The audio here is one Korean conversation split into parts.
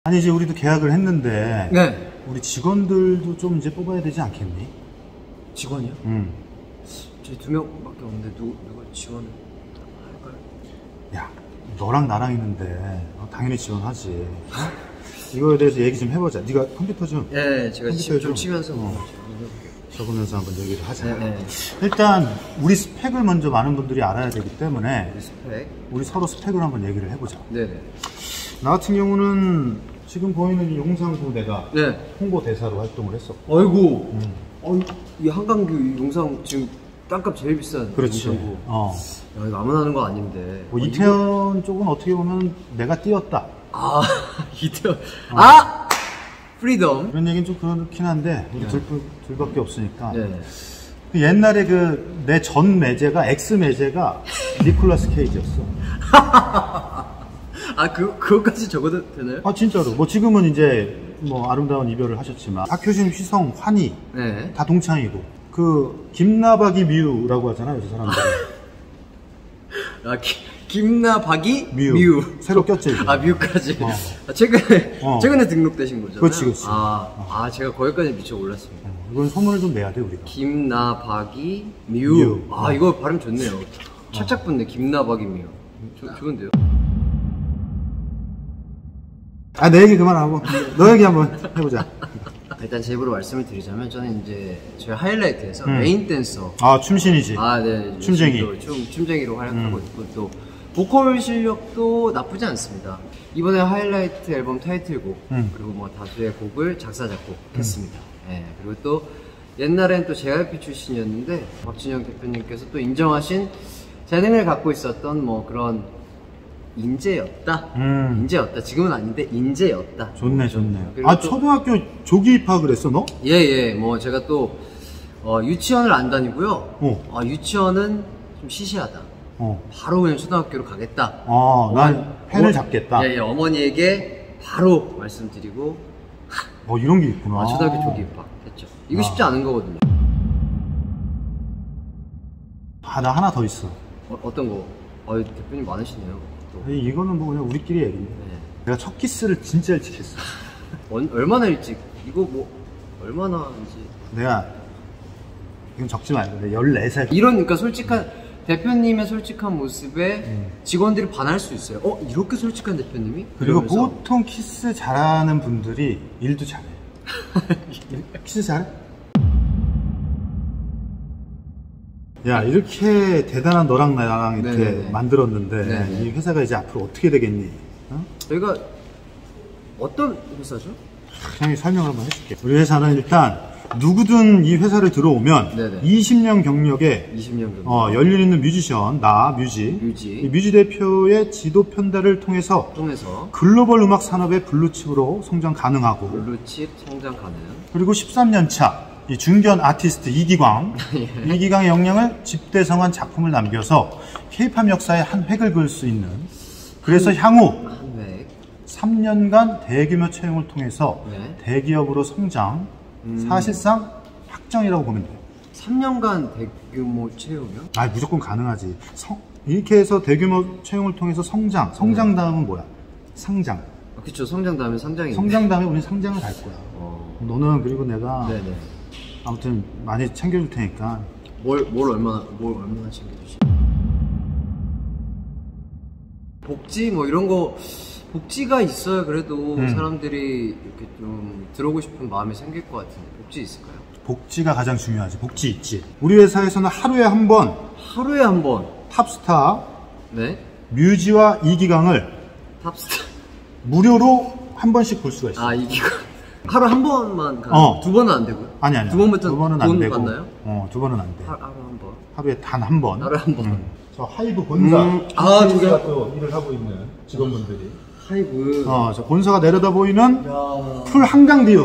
아니 이제 우리도 계약을 했는데 네. 우리 직원들도 좀 이제 뽑아야 되지 않겠니? 직원이요? 저희 2명밖에 없는데 누가 지원을 할까요? 야, 너랑 나랑 있는데 당연히 지원하지. 이거에 대해서 얘기 좀 해보자. 네가 컴퓨터 좀. 네, 제가 좀 치면서 적으면서 한번 얘기를 하자. 네. 일단 우리 스펙을 먼저 많은 분들이 알아야 되기 때문에 우리 스펙. 우리 서로 스펙을 한번 얘기를 해보자. 네네. 나 같은 경우는 지금 보이는 이 용산구 내가 네. 홍보 대사로 활동을 했었고. 아이고. 이 한강뷰 이 용상 지금 땅값 제일 비싼. 그렇지. 용산구. 야, 이거 아무나 하는 거 아닌데. 뭐 이태원 쪽은 어떻게 보면 내가 띄웠다. 아, 이태원. 프리덤. 이런 얘기는 좀 그렇긴 한데 우리 둘밖에 없으니까. 네. 그 옛날에 그 내 전 매제가 엑스 매제가 니콜라스 케이지였어. 그것까지 적어도 되나요? 아 진짜로. 뭐 지금은 이제 뭐 아름다운 이별을 하셨지만 박효신, 휘성, 환희 네. 다 동창이고 그 김나박이 미우라고 하잖아요, 저 사람들. 김나박이 미우. 새로 꼈지. 이제. 미우까지. 최근에 등록되신 거잖아요. 그렇지. 제가 거기까지 미처 몰랐습니다. 이건 소문을 좀 내야 돼 우리가. 김나박이 미우. 이거 발음 좋네요. 착착 붙네. 김나박이 미우. 좋은데요? 내 얘기 그만하고 너 얘기 한번 해보자. 일단 제 입으로 말씀을 드리자면 저는 이제 저희 하이라이트에서 메인 댄서. 춤신이지. 네. 춤쟁이. 춤쟁이로 활약하고 있고 또 보컬 실력도 나쁘지 않습니다. 이번에 하이라이트 앨범 타이틀곡 그리고 뭐 다수의 곡을 작사 작곡했습니다. 네, 그리고 또 옛날엔 또 JYP 출신이었는데 박진영 대표님께서 또 인정하신 재능을 갖고 있었던 뭐 그런 인재였다. 지금은 아닌데 인재였다. 좋네. 초등학교 조기 입학을 했어 너? 예. 뭐 제가 또 유치원을 안 다니고요. 유치원은 좀 시시하다. 바로 그냥 초등학교로 가겠다. 난 펜을 잡겠다. 예, 어머니에게 바로 말씀드리고. 이런 게 있구나. 초등학교 조기 입학했죠. 이거 쉽지 않은 거거든요. 나 하나 더 있어. 어떤 거? 대표님 많으시네요. 이거는 뭐 그냥 우리끼리 얘기인데. 네. 내가 첫 키스를 진짜 일찍 했어. 얼마나 일찍? 이거 뭐 얼마나 이제? 내가 이건 적지 말고 내가 14살. 그러니까 대표님의 솔직한 모습에 직원들이 반할 수 있어요. 이렇게 솔직한 대표님이? 그리고 그러면서. 보통 키스 잘하는 분들이 일도 잘해. 키스 잘해? 야, 이렇게 대단한 너랑 나랑 이렇게 네네. 만들었는데 네네. 이 회사가 이제 앞으로 어떻게 되겠니? 저희가 어떤 회사죠? 형이 설명을 한번 해줄게. 우리 회사는 일단 누구든 이 회사를 들어오면 네네. 20년 경력에 20년 경력. 연륜 있는 뮤지션, 뮤지. 이 뮤지 대표의 지도 편달을 통해서 글로벌 음악 산업의 블루칩으로 성장 가능하고 블루칩 성장 가능. 그리고 13년 차 이 중견 아티스트 이기광. 예. 이기광의 역량을 집대성한 작품을 남겨서 K-팝 역사에 한 획을 그을 수 있는. 그래서 향후 3년간 대규모 채용을 통해서 대기업으로 성장. 사실상 확정이라고 보면 돼요. 3년간 대규모 채용이요? 무조건 가능하지. 이렇게 해서 대규모 채용을 통해서 성장 다음은 뭐야? 상장. 그쵸, 성장 다음에 상장인데. 성장 다음에 우리는 상장을 갈 거야. 너는 그리고 내가 아무튼 많이 챙겨줄 테니까. 뭘 얼마나 챙겨주시? 복지 뭐 이런 거. 복지가 있어야 그래도 사람들이 이렇게 좀 들어오고 싶은 마음이 생길 것 같은데 복지 있을까요? 복지가 가장 중요하지. 복지 있지. 우리 회사에서는 하루에 한 번 탑스타 뮤지와 이기광을 탑스타 무료로 한 번씩 볼 수가 있어. 이기광 하루 한 번만 가요? 2번은 안 되고요? 아니. 두 번부터 두 번은 안 되고. 받나요? 2번은 안 돼. 하루 한 번. 하루에 단 한 번. 하루에 한 번. 저 하이브 본사. 저기가 또 일을 하고 있는 직원분들이. 하이브. 저 본사가 내려다 보이는 풀 한강뷰.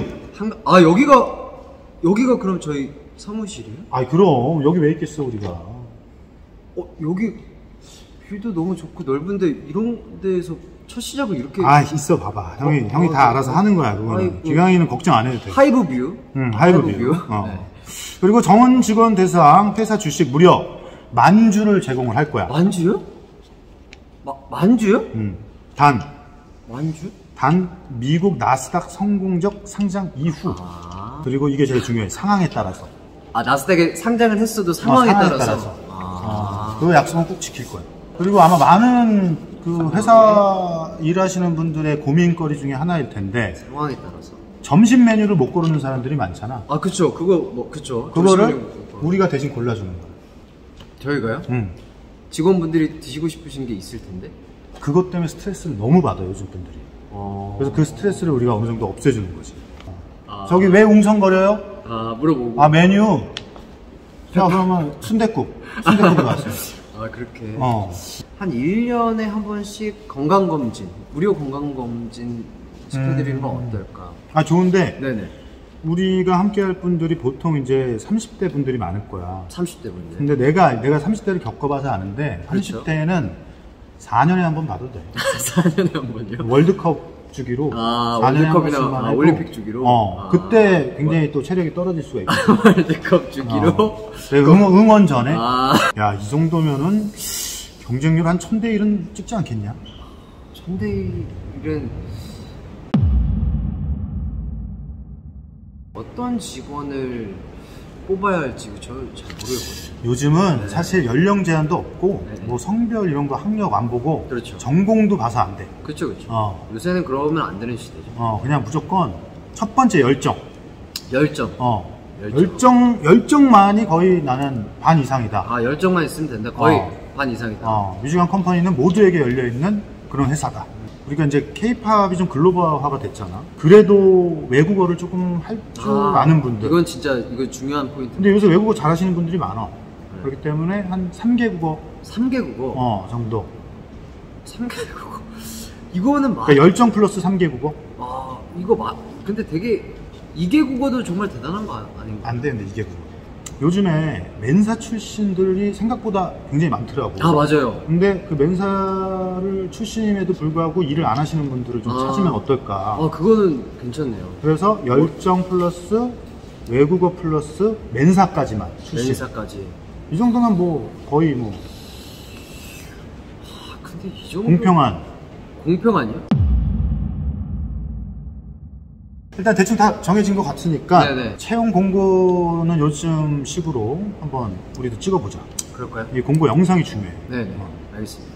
여기가 그럼 저희 사무실이에요? 그럼 여기 왜 있겠어 우리가. 여기 뷰도 너무 좋고 넓은데 이런 데에서 첫 시작을 이렇게. 있어 봐봐. 형이 다 알아서 하는 거야 그거는. 기광이는 걱정 안 해도 돼. 하이브 뷰. 하이브 뷰. 그리고 정원 직원 대상 회사 주식 무려 10,000주를 제공을 할 거야. 10,000주요? 만주요? 단. 만주? 단 미국 나스닥 성공적 상장 이후. 그리고 이게 제일 중요해. 상황에 따라서. 아, 나스닥에 상장을 했어도 상황에 따라서. 그 약속은 꼭 지킬 거예요. 그리고 아마 많은 그 회사 일하시는 분들의 고민거리 중에 하나일 텐데. 상황에 따라서. 점심 메뉴를 못 고르는 사람들이 많잖아. 아, 그쵸. 그쵸. 그거를 우리가 대신 골라주는 거야. 저희가요? 응. 직원분들이 드시고 싶으신 게 있을 텐데. 그것 때문에 스트레스를 너무 받아요, 요즘 분들이. 그래서 그 스트레스를 우리가 어느 정도 없애주는 거지. 저기 왜 웅성거려요? 물어보고. 메뉴. 자, 그러면 순댓국이 나왔어요. 그렇게. 한 1년에 한 번씩 건강검진, 무료 건강검진 시켜드리는 건 어떨까? 좋은데. 네네. 우리가 함께 할 분들이 보통 이제 30대 분들이 많을 거야. 30대 분들. 근데 내가 30대를 겪어봐서 아는데, 그렇죠? 30대에는 4년에 한 번 봐도 돼. 4년에 한 번요? 월드컵 주기로. 월드컵이나 올림픽 주기로. 그때 굉장히 또 체력이 떨어질 수가 있고. 월드컵 주기로. 응원 전에. 야, 이 정도면은 경쟁률 한 1000대 1은 찍지 않겠냐? 1000대 1은 어떤 직원을 뽑아야 할지 저는 잘 모르겠거든요. 요즘은 사실 연령 제한도 없고 뭐 성별 이런 거 학력 안 보고 그렇죠. 전공도 봐서 안 돼. 그렇죠. 요새는 그러면 안 되는 시대죠. 그냥 무조건 첫 번째 열정. 열정만이 거의 나는 반 이상이다. 열정만 있으면 된다. 거의 반 이상이다. 뮤직한 컴퍼니는 모두에게 열려있는 그런 회사다. 우리가 이제 K-팝이 좀 글로벌화가 됐잖아. 그래도 외국어를 조금 할 줄 아는 분들. 이건 중요한 포인트. 근데 요새 외국어 잘하시는 분들이 많아. 그렇기 때문에 한 3개 국어. 3개 국어? 정도. 3개 국어. 이거는 그러니까 열정 플러스 3개 국어. 근데 되게 2개 국어도 정말 대단한 거 아닌가? 안 되는데 2개 국어. 요즘에 멘사 출신들이 생각보다 굉장히 많더라고. 맞아요. 근데 그 멘사를 출신임에도 불구하고 일을 안 하시는 분들을 좀 찾으면 어떨까. 그거는 괜찮네요. 그래서 열정 플러스 외국어 플러스 멘사까지만 출신. 멘사까지. 이 정도면 뭐 거의 뭐. 근데 이 정도. 공평한이요? 일단 대충 다 정해진 것 같으니까 네네. 채용 공고는 요즘 식으로 한번 우리도 찍어보자. 그럴까요? 이 공고 영상이 중요해. 네네. 알겠습니다.